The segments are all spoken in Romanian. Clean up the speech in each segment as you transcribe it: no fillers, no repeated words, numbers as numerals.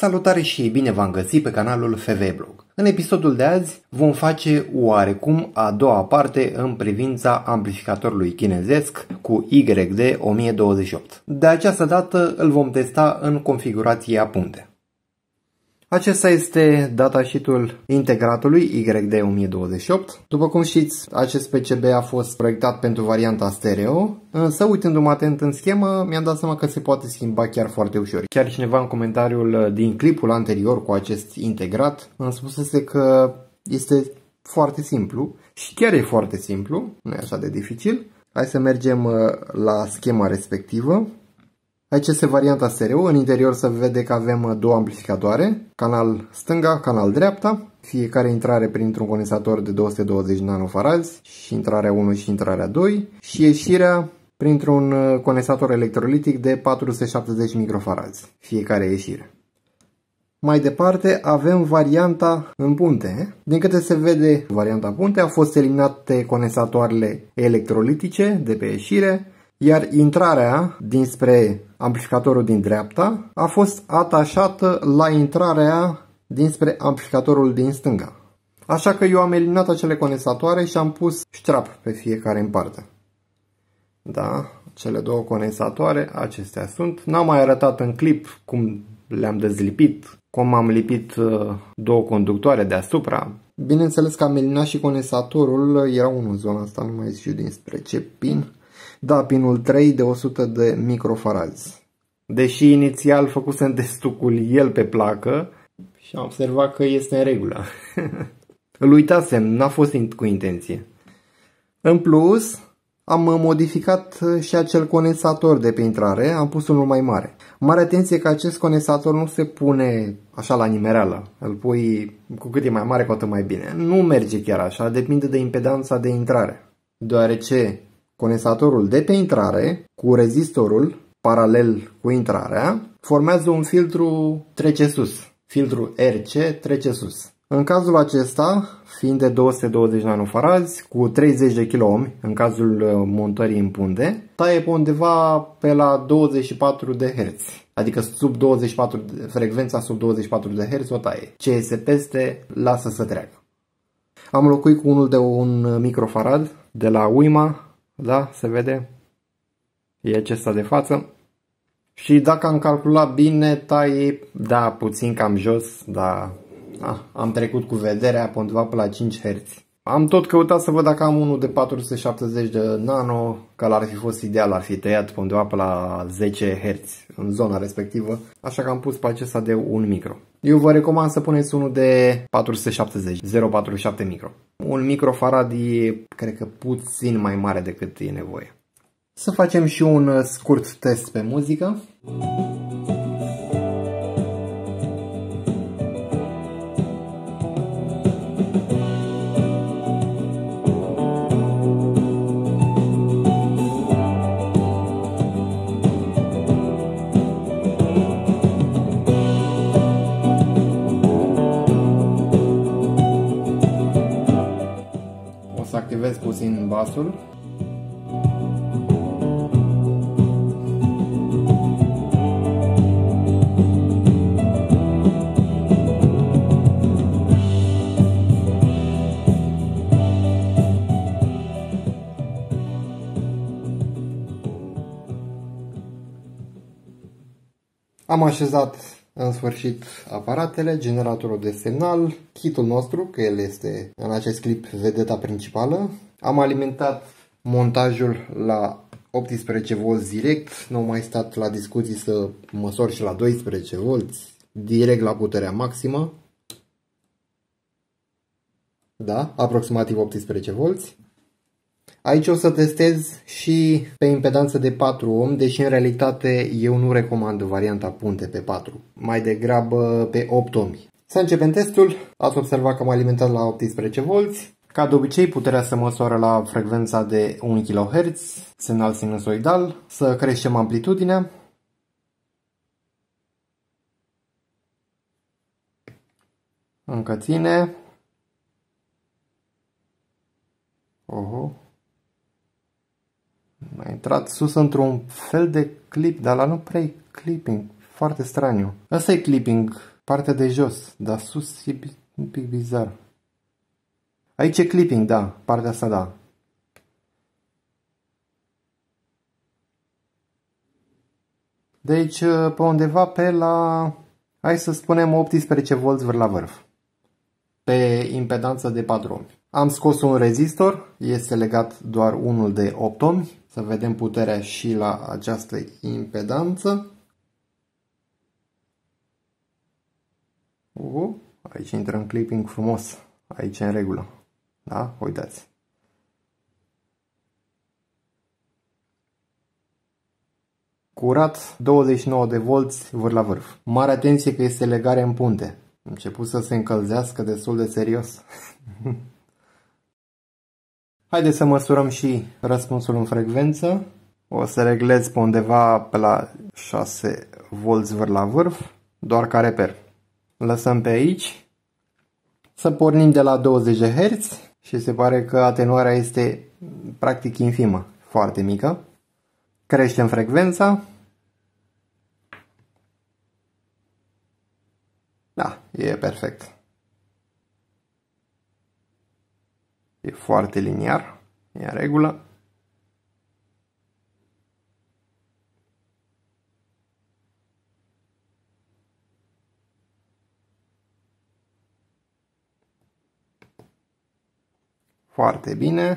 Salutare și bine v-am găsit pe canalul FV-Blog. În episodul de azi vom face oarecum a doua parte în privința amplificatorului chinezesc cu YD1028. De această dată îl vom testa în configurație a punte. Acesta este datasheet-ul integratului YD1028. După cum știți, acest PCB a fost proiectat pentru varianta stereo, însă uitându-mă atent în schemă, mi-am dat seama că se poate schimba chiar foarte ușor. Chiar cineva în comentariul din clipul anterior cu acest integrat îmi spusese că este foarte simplu și chiar e foarte simplu, nu e așa de dificil. Hai să mergem la schema respectivă. Aici este varianta stereo, în interior se vede că avem două amplificatoare, canal stânga, canal dreapta, fiecare intrare printr-un condensator de 220 nanofarazi și intrarea 1 și intrarea 2 și ieșirea printr-un condensator electrolitic de 470 microfarazi, fiecare ieșire. Mai departe avem varianta în punte. Din câte se vede, varianta punte a fost eliminate condensatoarele electrolitice de pe ieșire, iar intrarea dinspre amplificatorul din dreapta a fost atașată la intrarea dinspre amplificatorul din stânga. Așa că eu am eliminat acele condensatoare și am pus strap pe fiecare în parte. Da, cele două condensatoare, acestea sunt. N-am mai arătat în clip cum le-am dezlipit, cum am lipit două conductoare deasupra. Bineînțeles că am eliminat și condensatorul, era unul în zona asta, nu mai știu dinspre ce pin. Da, pinul 3 de 100 de microfarazi. Deși inițial făcusem destucul el pe placă și am observat că este în regulă. Îl uitasem, n-a fost cu intenție. În plus, am modificat și acel condensator de pe intrare, am pus unul mai mare. Mare atenție că acest condensator nu se pune așa la nimereală. Îl pui cu cât e mai mare, cu atât mai bine. Nu merge chiar așa, depinde de impedanța de intrare. Deoarece condensatorul de pe intrare cu rezistorul paralel cu intrarea formează un filtru trece sus. Filtru RC trece sus. În cazul acesta, fiind de 220 nanofarazi cu 30 de kΩ în cazul montării în punte, taie pe undeva pe la 24 de Hz. Adică sub 24, frecvența sub 24 de Hz o taie. Ce este peste, lasă să treacă. Am locuit cu unul de 1 microfarad de la Uima. Da, se vede? E acesta de față. Și dacă am calculat bine, taie, da, puțin cam jos, dar am trecut cu vederea pe undeva pe la 5 Hz. Am tot căutat să văd dacă am unul de 470 de nano, că l-ar fi fost ideal, ar fi tăiat pe undeva pe la 10 Hz în zona respectivă, așa că am pus pe acesta de 1 micro. Eu vă recomand să puneți unul de 470, 0,47 micro. Un microfarad e, cred că, puțin mai mare decât e nevoie. Să facem și un scurt test pe muzică. Să activez puțin basul. Am așezat în sfârșit aparatele, generatorul de semnal, kitul nostru, că el este în acest clip vedeta principală. Am alimentat montajul la 18V direct, nu am mai stat la discuții să măsor și la 12V, direct la puterea maximă. Da, aproximativ 18V. Aici o să testez și pe impedanță de 4 ohm, deși în realitate eu nu recomand varianta punte pe 4, mai degrabă pe 8 ohmi. Să începem testul. Ați observat că am alimentat la 18V. Ca de obicei, puterea se măsoară la frecvența de 1 kHz, semnal sinusoidal. Să creștem amplitudinea. Încă ține. Oho. A intrat sus într-un fel de clip, dar la nu prea e clipping. Foarte straniu. Asta e clipping Partea de jos, dar sus e un pic bizar. Aici e clipping, da, partea asta da. Deci pe undeva pe la, hai să spunem 18 V la vârf. Pe impedanță de 4 ohmi. Am scos un rezistor, este legat doar unul de 8 ohmi. Să vedem puterea și la această impedanță. Aici intră în clipping frumos. Aici în regulă. Da? Uitați. Curat 29 de volți vâr la vârf. Mare atenție că este legare în punte. A început să se încălzească destul de serios. Haideți să măsurăm și răspunsul în frecvență. O să reglez pe undeva pe la 6 volți vâr la vârf, doar ca reper. Lăsăm pe aici. Să pornim de la 20 Hz și se pare că atenuarea este practic infimă, foarte mică. Creștem frecvența. Da, e perfect. E foarte liniar, e în regulă. Foarte bine.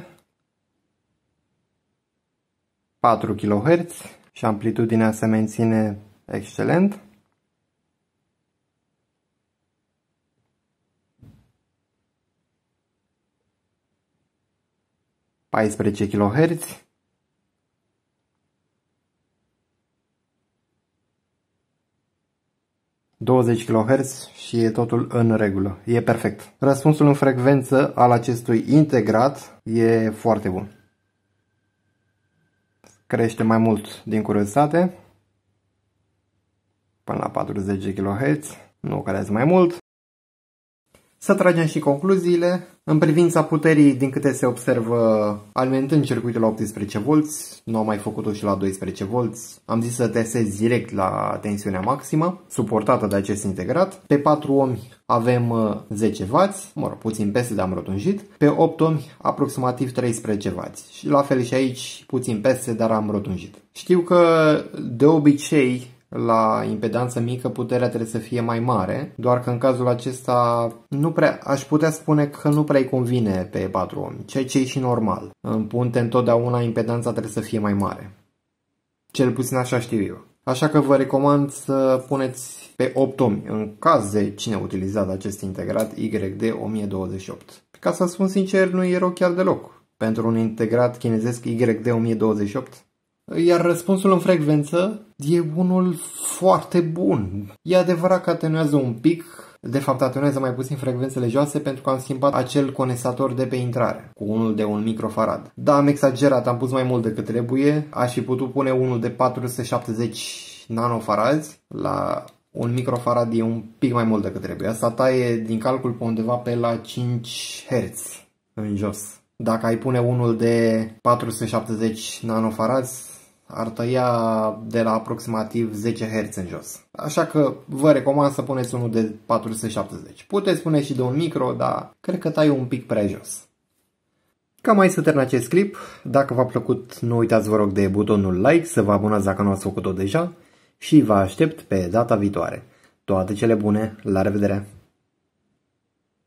4 kHz și amplitudinea se menține excelent. (14 kHz). (20 kHz) și e totul în regulă. E perfect. Răspunsul în frecvență al acestui integrat e foarte bun. Crește mai mult din curiozitate. Până la 40 kHz. Nu crește mai mult. Să tragem și concluziile. În privința puterii, din câte se observă, alimentând circuitul la 18 V, nu am mai făcut-o și la 12 V, am zis să testez direct la tensiunea maximă, suportată de acest integrat. Pe 4 ohmi avem 10 W, mă rog, puțin peste, dar am rotunjit. Pe 8 ohmi aproximativ 13 W. Și la fel și aici, puțin peste, dar am rotunjit. Știu că de obicei, la impedanță mică puterea trebuie să fie mai mare, doar că în cazul acesta nu prea, aș putea spune că nu prea îi convine pe 4 ohmi, ceea ce e și normal. În punte întotdeauna impedanța trebuie să fie mai mare. Cel puțin așa știu eu. Așa că vă recomand să puneți pe 8 ohmi, în caz de cine a utilizat acest integrat YD1028. Ca să spun sincer, nu e rău chiar deloc pentru un integrat chinezesc YD1028. Iar răspunsul în frecvență e unul foarte bun. E adevărat că atenuează un pic, de fapt atenuează mai puțin frecvențele joase pentru că am schimbat acel condensator de pe intrare cu unul de 1 microfarad. Da, am exagerat, am pus mai mult decât trebuie, aș fi putut pune unul de 470 nanofarazi, la 1 microfarad e un pic mai mult decât trebuie. Asta taie din calcul pe undeva pe la 5 Hz în jos. Dacă ai pune unul de 470 nanofarazi, ar tăia de la aproximativ 10 Hz în jos. Așa că vă recomand să puneți unul de 470. Puteți pune și de 1 micro, dar cred că taie un pic prea jos. Cam aici se termină acest clip. Dacă v-a plăcut, nu uitați vă rog de butonul like, să vă abonați dacă nu ați făcut-o deja și vă aștept pe data viitoare. Toate cele bune, la revedere!